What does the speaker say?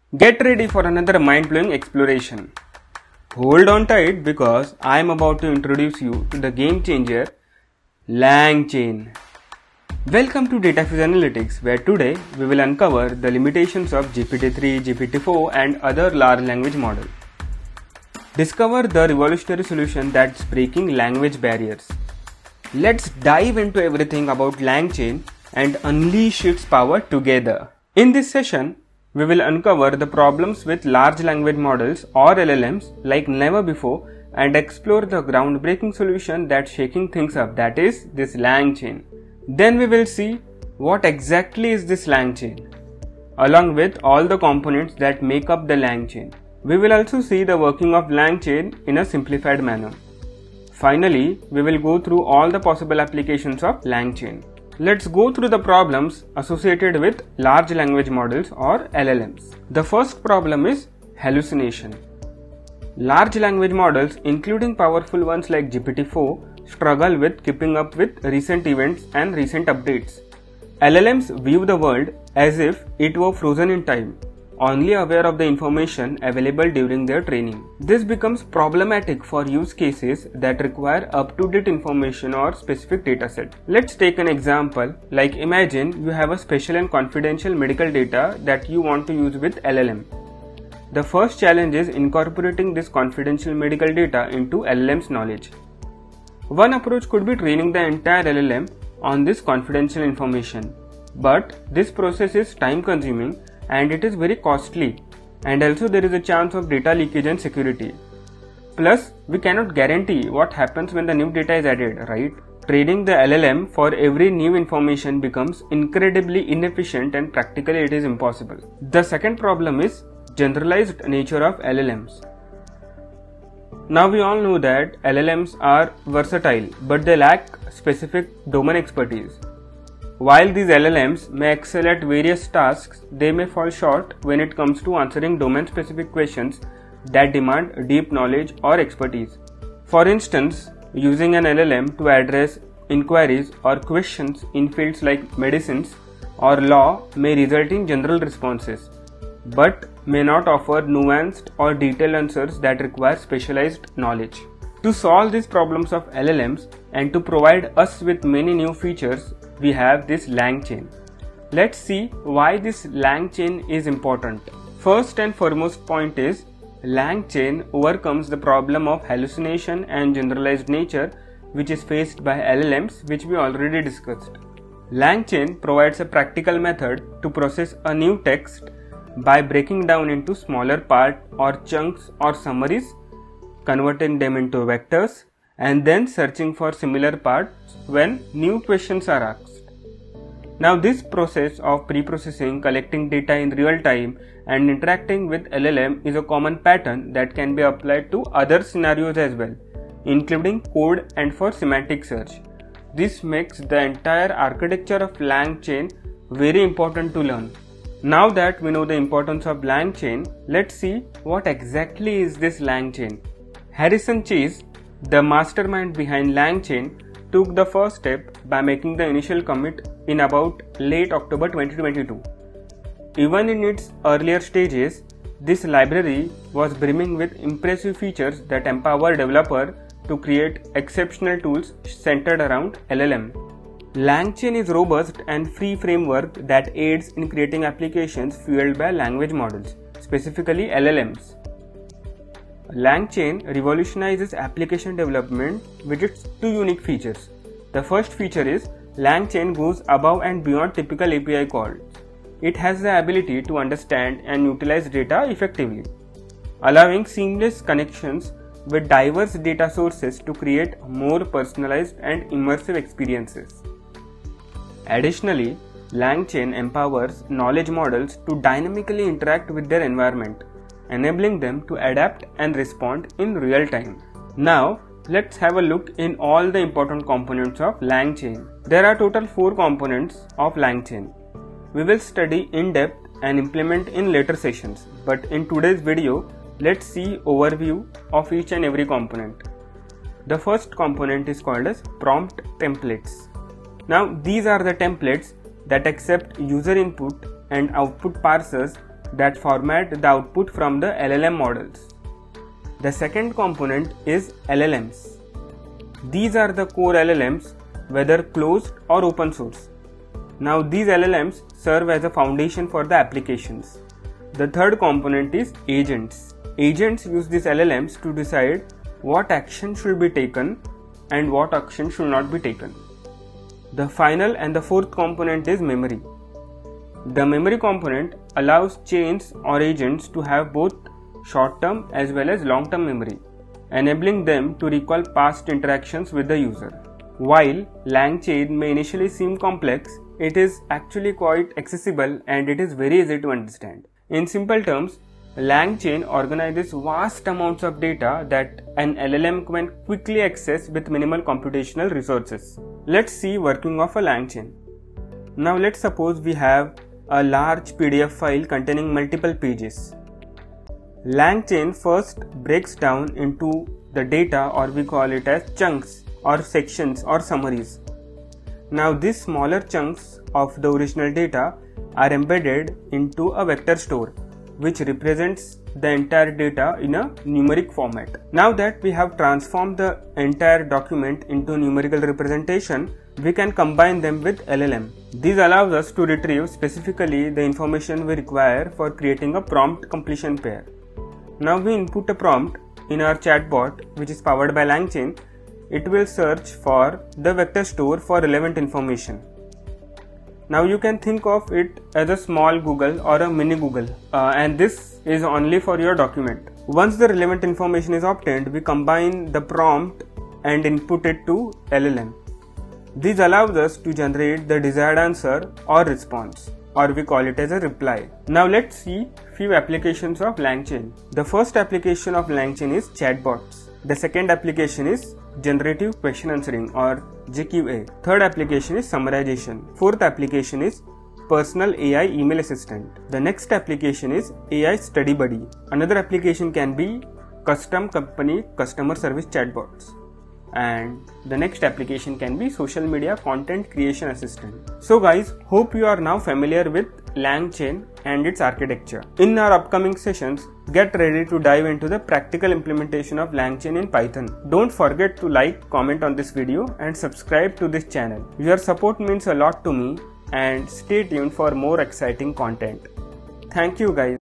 Get ready for another mind-blowing exploration. Hold on tight because I am about to introduce you to the game changer LangChain. Welcome to DataFuse Analytics, where today we will uncover the limitations of GPT-3, GPT-4 and other large language models. Discover the revolutionary solution that's breaking language barriers. Let's dive into everything about LangChain and unleash its power together. In this session, we will uncover the problems with large language models or LLMs like never before and explore the groundbreaking solution that's shaking things up, that is this LangChain. Then we will see what exactly is this LangChain, along with all the components that make up the LangChain. We will also see the working of LangChain in a simplified manner. Finally, we will go through all the possible applications of LangChain. Let's go through the problems associated with large language models or LLMs. The first problem is hallucination. Large language models, including powerful ones like GPT-4, struggle with keeping up with recent events and recent updates. LLMs view the world as if it were frozen in time, only aware of the information available during their training. This becomes problematic for use cases that require up-to-date information or specific dataset. Let's take an example, like imagine you have a special and confidential medical data that you want to use with LLM. The first challenge is incorporating this confidential medical data into LLM's knowledge. One approach could be training the entire LLM on this confidential information, but this process is time-consuming and it is very costly, and also there is a chance of data leakage and security. Plus, we cannot guarantee what happens when the new data is added, right? Training the LLM for every new information becomes incredibly inefficient and practically it is impossible. The second problem is generalized nature of LLMs. Now we all know that LLMs are versatile, but they lack specific domain expertise. While these LLMs may excel at various tasks, they may fall short when it comes to answering domain-specific questions that demand deep knowledge or expertise. For instance, using an LLM to address inquiries or questions in fields like medicines or law may result in general responses, but may not offer nuanced or detailed answers that require specialized knowledge. To solve these problems of LLMs and to provide us with many new features, we have this LangChain. Let's see why this LangChain is important. First and foremost point is LangChain overcomes the problem of hallucination and generalized nature which is faced by LLMs, which we already discussed. LangChain provides a practical method to process a new text by breaking down into smaller parts or chunks or summaries, converting them into vectors, and then searching for similar parts when new questions are asked. Now this process of pre-processing, collecting data in real time and interacting with LLM is a common pattern that can be applied to other scenarios as well, including code and for semantic search. This makes the entire architecture of LangChain very important to learn. Now that we know the importance of LangChain, let's see what exactly is this LangChain. Harrison Chase, the mastermind behind LangChain, took the first step by making the initial commit in about late October 2022. Even in its earlier stages, this library was brimming with impressive features that empower developers to create exceptional tools centered around LLM. LangChain is a robust and free framework that aids in creating applications fueled by language models, specifically LLMs. LangChain revolutionizes application development with its two unique features. The first feature is LangChain goes above and beyond typical API calls. It has the ability to understand and utilize data effectively, allowing seamless connections with diverse data sources to create more personalized and immersive experiences. Additionally, LangChain empowers knowledge models to dynamically interact with their environment, enabling them to adapt and respond in real time. Now, let's have a look in all the important components of LangChain. There are total 4 components of LangChain. We will study in depth and implement in later sessions, but in today's video, let's see overview of each and every component. The first component is called as prompt templates. Now, these are the templates that accept user input and output parsers that format the output from the LLM models. The second component is LLMs. These are the core LLMs, whether closed or open source. Now these LLMs serve as a foundation for the applications. The third component is agents. Agents use these LLMs to decide what action should be taken and what action should not be taken. The final and the fourth component is memory. The memory component allows chains or agents to have both short-term as well as long-term memory, enabling them to recall past interactions with the user. While LangChain may initially seem complex, it is actually quite accessible and it is very easy to understand. In simple terms, LangChain organizes vast amounts of data that an LLM can quickly access with minimal computational resources. Let's see working of a LangChain. Now let's suppose we have a large PDF file containing multiple pages. LangChain first breaks down into the data, or we call it as chunks or sections or summaries. Now these smaller chunks of the original data are embedded into a vector store, which represents the entire data in a numeric format. Now that we have transformed the entire document into numerical representation, we can combine them with LLM. This allows us to retrieve specifically the information we require for creating a prompt completion pair. Now we input a prompt in our chatbot, which is powered by LangChain. It will search for the vector store for relevant information. Now you can think of it as a small Google or a mini Google, and this is only for your document. Once the relevant information is obtained, we combine the prompt and input it to LLM. This allows us to generate the desired answer or response, or we call it as a reply. Now let's see few applications of LangChain. The first application of LangChain is chatbots. The second application is generative question answering, or GQA. Third application is summarization. Fourth application is personal AI email assistant. The next application is AI study buddy. Another application can be custom company customer service chatbots. And the next application can be social media content creation assistant. So guys, hope you are now familiar with LangChain and its architecture. In our upcoming sessions, get ready to dive into the practical implementation of LangChain in Python. Don't forget to like, comment on this video and subscribe to this channel. Your support means a lot to me, and stay tuned for more exciting content. Thank you guys.